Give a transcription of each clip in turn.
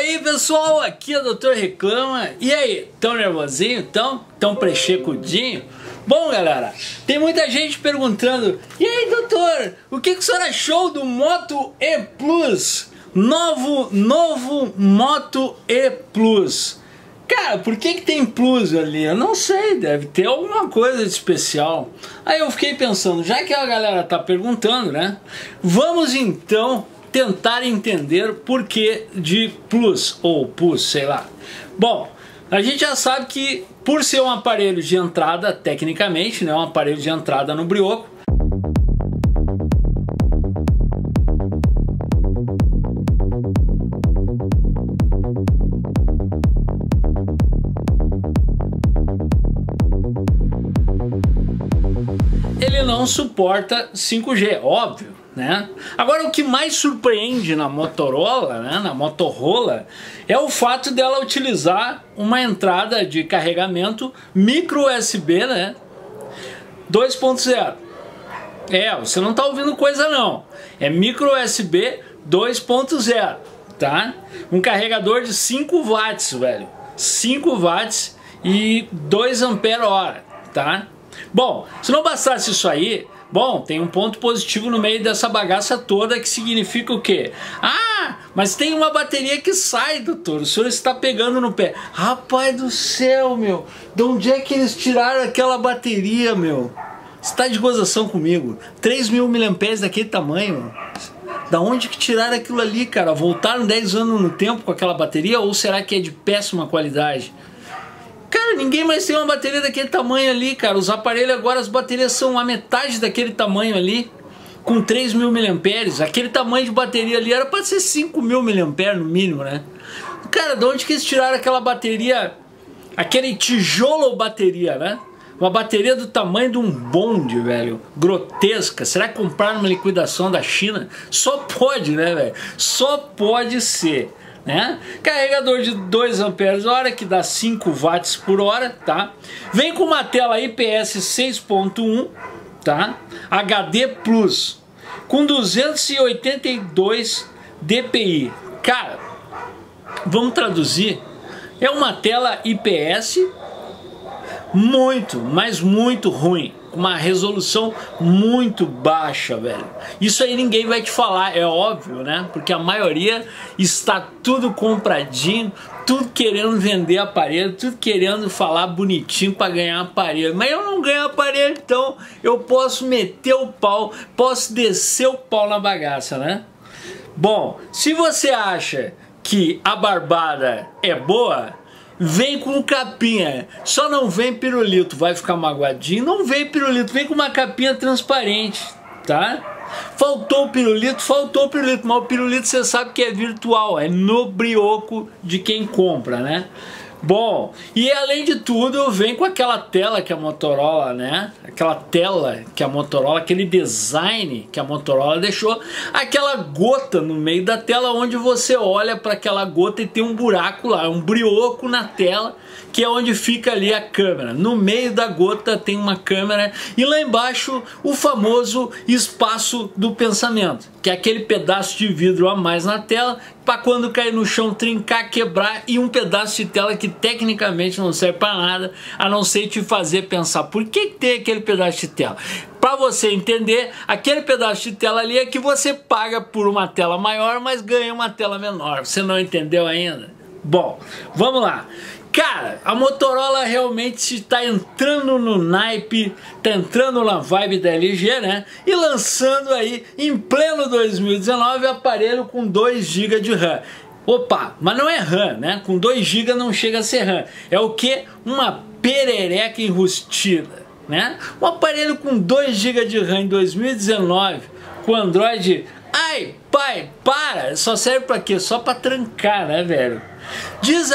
aí pessoal, aqui é o Dr. Reclama. E aí, tão nervosinho? Tão prechecudinho? Bom galera, tem muita gente perguntando: e aí doutor, o que o senhor achou do Moto E Plus? Novo Moto E Plus. Cara, por que tem Plus ali? Eu não sei, deve ter alguma coisa de especial. Aí eu fiquei pensando, já que a galera tá perguntando, né? Vamos então tentar entender por que de Plus, ou Plus, sei lá. Bom, a gente já sabe que por ser um aparelho de entrada, tecnicamente, né, um aparelho de entrada no brioco, ele não suporta 5G, óbvio, né? Agora o que mais surpreende na Motorola, né, na Motorola, é o fato dela utilizar uma entrada de carregamento micro USB, né, 2.0. Você não tá ouvindo coisa não, é micro USB 2.0, tá? Um carregador de 5 watts, velho, 5 watts e 2 ampere-hora, tá? Bom, se não bastasse isso aí, bom, tem um ponto positivo no meio dessa bagaça toda, que significa o quê? Ah, mas tem uma bateria que sai, doutor, o senhor está pegando no pé. Rapaz do céu, meu, de onde é que eles tiraram aquela bateria, meu? Você está de gozação comigo? 3.000 mAh daquele tamanho, meu. Da onde que tiraram aquilo ali, cara? Voltaram 10 anos no tempo com aquela bateria, ou será que é de péssima qualidade? Cara, ninguém mais tem uma bateria daquele tamanho ali, cara. Os aparelhos agora, as baterias são a metade daquele tamanho ali, com 3.000 mAh. Aquele tamanho de bateria ali era para ser 5.000 mAh no mínimo, né? Cara, de onde que eles tiraram aquela bateria, aquele tijolo bateria, né? Uma bateria do tamanho de um bonde, velho. Grotesca. Será que compraram uma liquidação da China? Só pode, né, velho? Só pode ser. Né? Carregador de 2 ampere-hora que dá 5 watts por hora, tá? Vem com uma tela IPS 6.1, tá? HD Plus com 282 dpi. Cara, vamos traduzir, é uma tela IPS muito, mas muito ruim, uma resolução muito baixa, velho. Isso aí ninguém vai te falar, é óbvio, né? Porque a maioria está tudo compradinho, tudo querendo vender aparelho, tudo querendo falar bonitinho para ganhar aparelho. Mas eu não ganho aparelho, então eu posso meter o pau, posso descer o pau na bagaça, né? Bom, se você acha que a barbada é boa, vem com capinha, só não vem pirulito, vai ficar magoadinho, não vem pirulito, vem com uma capinha transparente, tá? Faltou o pirulito, mas o pirulito você sabe que é virtual, é no brioco de quem compra, né? Bom, e além de tudo, vem com aquela tela que a Motorola, né? Aquela tela que a Motorola, aquele design que a Motorola deixou, aquela gota no meio da tela onde você olha para aquela gota e tem um buraco lá, um brioco na tela, que é onde fica ali a câmera. No meio da gota tem uma câmera e lá embaixo o famoso espaço do pensamento, que é aquele pedaço de vidro a mais na tela para quando cair no chão trincar, quebrar, e um pedaço de tela que tecnicamente não serve para nada, a não ser te fazer pensar por que tem aquele pedaço de tela. Para você entender, aquele pedaço de tela ali é que você paga por uma tela maior, mas ganha uma tela menor. Você não entendeu ainda? Bom, vamos lá. Cara, a Motorola realmente está entrando no naipe, está entrando na vibe da LG, né? E lançando aí, em pleno 2019, aparelho com 2 GB de RAM. Opa, mas não é RAM, né? Com 2 GB não chega a ser RAM. É o que? Uma perereca enrustida, né? Um aparelho com 2 GB de RAM em 2019, com Android... Ai, pai, para! Só serve pra quê? Só pra trancar, né, velho? Diz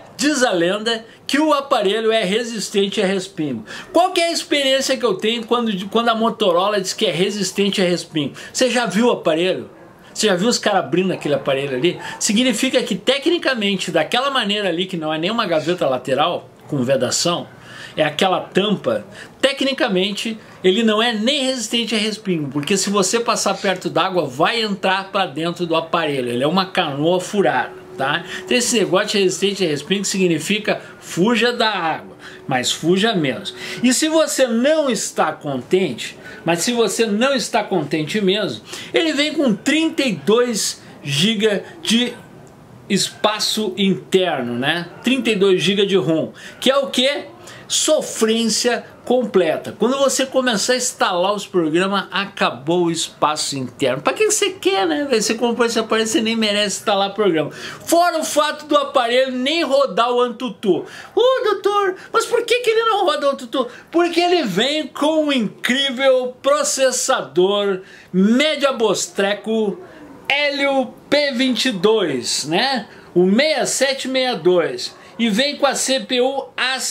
a lenda, que o aparelho é resistente a respingo. Qual que é a experiência que eu tenho quando a Motorola diz que é resistente a respingo? Você já viu o aparelho? Você já viu os caras abrindo aquele aparelho ali? Significa que tecnicamente, daquela maneira ali, que não é nem uma gaveta lateral com vedação, é aquela tampa, tecnicamente ele não é nem resistente a respingo, porque se você passar perto d'água vai entrar para dentro do aparelho, ele é uma canoa furada, tá? Então esse negócio de resistente a respingo significa fuja da água, mas fuja menos. E se você não está contente, mas se você não está contente mesmo, ele vem com 32 GB de espaço interno, né? 32 GB de ROM, que é o que? Sofrência completa. Quando você começar a instalar os programas, acabou o espaço interno. Para que você quer, né? Você comprou esse aparelho, você nem merece instalar programa. Fora o fato do aparelho nem rodar o AnTuTu. Doutor, mas por que ele não roda o AnTuTu? Porque ele vem com um incrível processador Mediabostreco Helio P22, né? O 6762. E vem com a CPU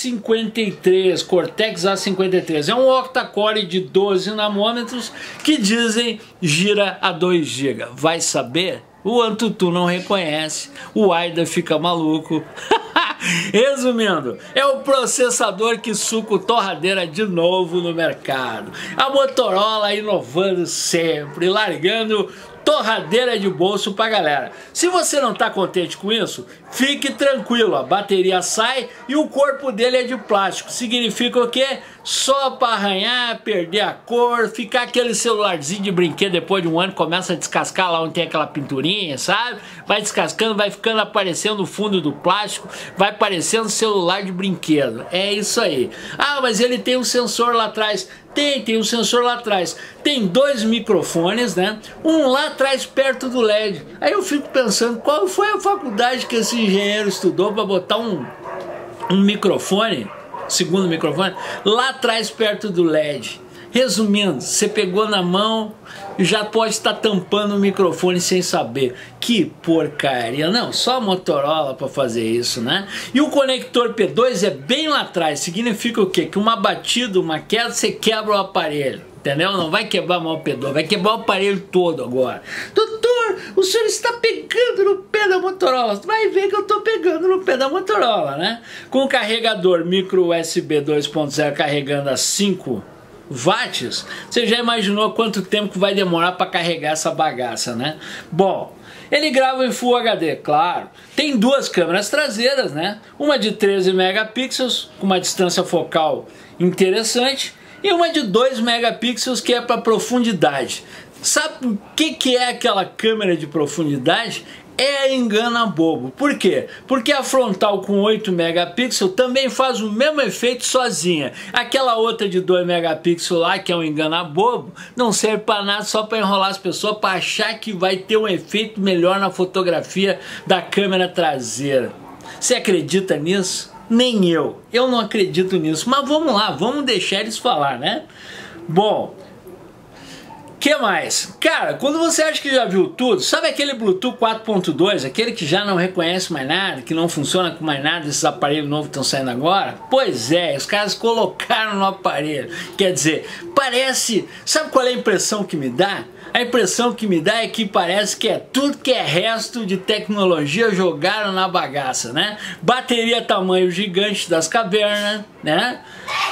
A53, Cortex A53. É um octa-core de 12 nanômetros que dizem gira a 2 GB. Vai saber? O AnTuTu não reconhece, o AIDA fica maluco. Resumindo, é o processador que suca o torradeira de novo no mercado. A Motorola inovando sempre, largando torradeira de bolso pra galera. Se você não tá contente com isso, fique tranquilo, a bateria sai e o corpo dele é de plástico. Significa o quê? Só para arranhar, perder a cor, ficar aquele celularzinho de brinquedo depois de um ano, começa a descascar lá onde tem aquela pinturinha, sabe? Vai descascando, vai ficando aparecendo o fundo do plástico, vai parecendo celular de brinquedo. É isso aí. Ah, mas ele tem um sensor lá atrás. Tem um sensor lá atrás. Tem 2 microfones, né? Um lá atrás perto do LED. Aí eu fico pensando, qual foi a faculdade que esse engenheiro estudou para botar um microfone, segundo microfone, lá atrás perto do LED? Resumindo, você pegou na mão e já pode estar tampando o microfone sem saber. Que porcaria. Não, só a Motorola para fazer isso, né? E o conector P2 é bem lá atrás. Significa o quê? Que uma batida, uma queda, você quebra o aparelho. Entendeu? Não vai quebrar mal o P2, vai quebrar o aparelho todo agora. Doutor, o senhor está pegando no pé da Motorola. Vai ver que eu estou pegando no pé da Motorola, né? Com o carregador micro USB 2.0 carregando a 5 watts, você já imaginou quanto tempo que vai demorar para carregar essa bagaça, né? Bom, ele grava em Full HD, claro. Tem 2 câmeras traseiras, né? Uma de 13 megapixels, com uma distância focal interessante, e uma de 2 megapixels que é para profundidade. Sabe o que é aquela câmera de profundidade? É engana bobo. Por quê? Porque a frontal com 8 megapixels também faz o mesmo efeito sozinha. Aquela outra de 2 megapixels lá, que é um engana bobo, não serve para nada, só para enrolar as pessoas, para achar que vai ter um efeito melhor na fotografia da câmera traseira. Você acredita nisso? Nem eu. Eu não acredito nisso. Mas vamos lá, vamos deixar eles falar, né? Bom, que mais? Cara, quando você acha que já viu tudo, sabe aquele Bluetooth 4.2, aquele que já não reconhece mais nada, que não funciona com mais nada, esses aparelhos novos que estão saindo agora? Pois é, os caras colocaram no aparelho. Quer dizer, parece... Sabe qual é a impressão que me dá? A impressão que me dá é que parece que é tudo que é resto de tecnologia jogaram na bagaça, né? Bateria tamanho gigante das cavernas, né?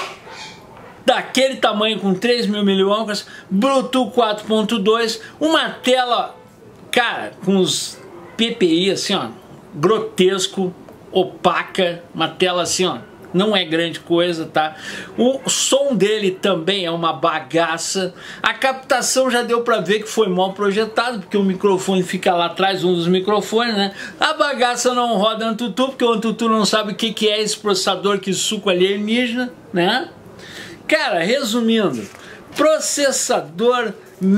Daquele tamanho com 3.000 mAh, Bluetooth 4.2, uma tela, cara, com os PPI assim, ó, grotesco, opaca, uma tela assim, ó, não é grande coisa, tá? O som dele também é uma bagaça. A captação já deu pra ver que foi mal projetado, porque o microfone fica lá atrás, um dos microfones, né? A bagaça não roda AnTuTu, porque o AnTuTu não sabe o que é esse processador que suco alienígena, né? Cara, resumindo, processador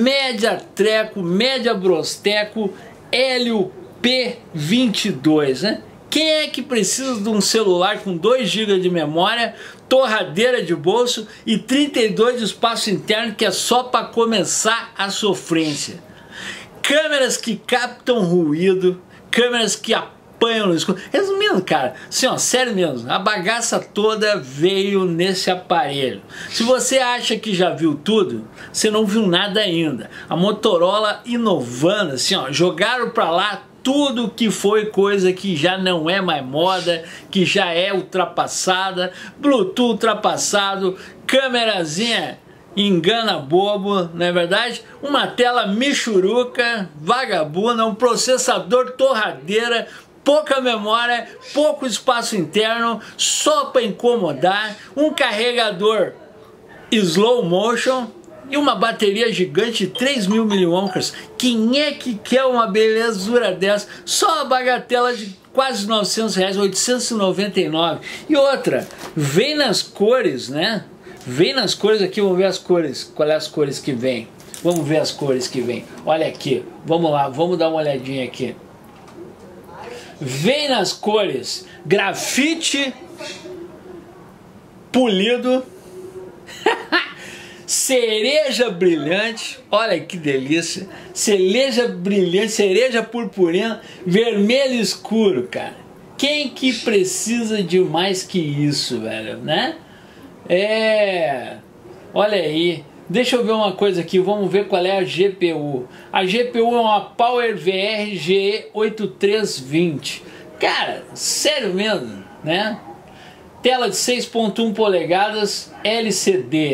Mediabostreco Helio P22, né? Quem é que precisa de um celular com 2 GB de memória, torradeira de bolso e 32 de espaço interno, que é só para começar a sofrência? Câmeras que captam ruído, câmeras que apanham no escuro. Resumindo, cara, assim, ó, sério mesmo, a bagaça toda veio nesse aparelho. Se você acha que já viu tudo, você não viu nada ainda. A Motorola inovando, assim, ó, jogaram pra lá tudo que foi coisa que já não é mais moda, que já é ultrapassada, Bluetooth ultrapassado, câmerazinha engana bobo, não é verdade? Uma tela michuruca, vagabunda, um processador torradeira, pouca memória, pouco espaço interno, só para incomodar, um carregador slow motion e uma bateria gigante de 3.000 mAh. Quem é que quer uma belezura dessa? Só a bagatela de quase R$900, 899. E outra, vem nas cores, né? Vem nas cores aqui, vamos ver as cores. Qual é as cores que vem? Vamos ver as cores que vem. Olha aqui, vamos lá, vamos dar uma olhadinha aqui. Vem nas cores grafite polido, cereja brilhante, olha que delícia, cereja brilhante, cereja purpurina, vermelho escuro, cara. Quem que precisa de mais que isso, velho, né? Olha aí. Deixa eu ver uma coisa aqui, vamos ver qual é a GPU. A GPU é uma PowerVR G8320. Cara, sério mesmo, né? Tela de 6.1 polegadas LCD.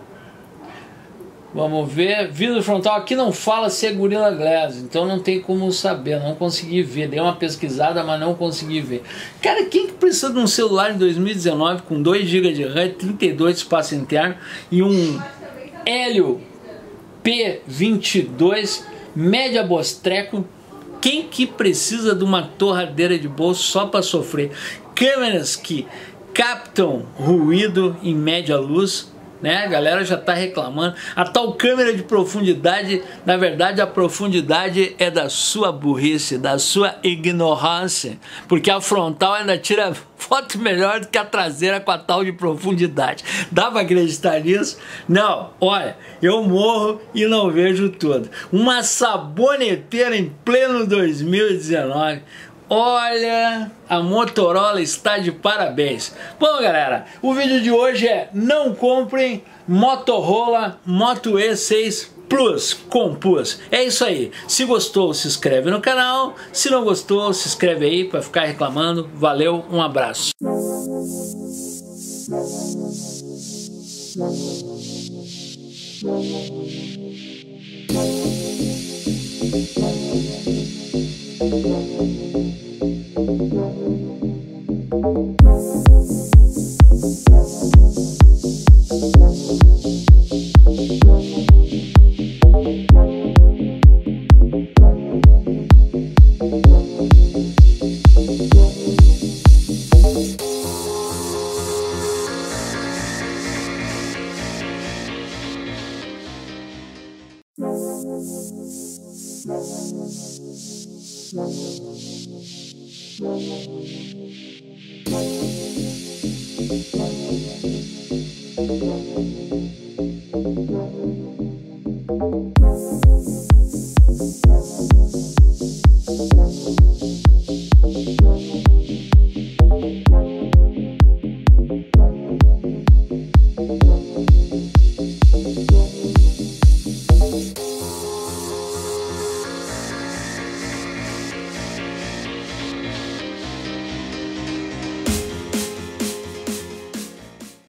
Vamos ver, vidro frontal, aqui não fala se é Gorilla Glass, então não tem como saber, não consegui ver, dei uma pesquisada, mas não consegui ver. Cara, quem que precisa de um celular em 2019 com 2 GB de RAM, 32 de espaço interno e um Helio P22 média bostreco? Quem que precisa de uma torradeira de bolso só para sofrer? Câmeras que captam ruído em média luz, né? A galera já está reclamando. A tal câmera de profundidade, na verdade a profundidade é da sua burrice, da sua ignorância, porque a frontal ainda tira foto melhor do que a traseira com a tal de profundidade. Dá para acreditar nisso? Não, olha, eu morro e não vejo tudo. Uma saboneteira em pleno 2019. Olha, a Motorola está de parabéns. Bom, galera, o vídeo de hoje é: não comprem Motorola Moto E6 Plus com Plus. É isso aí. Se gostou, se inscreve no canal. Se não gostou, se inscreve aí para ficar reclamando. Valeu, um abraço.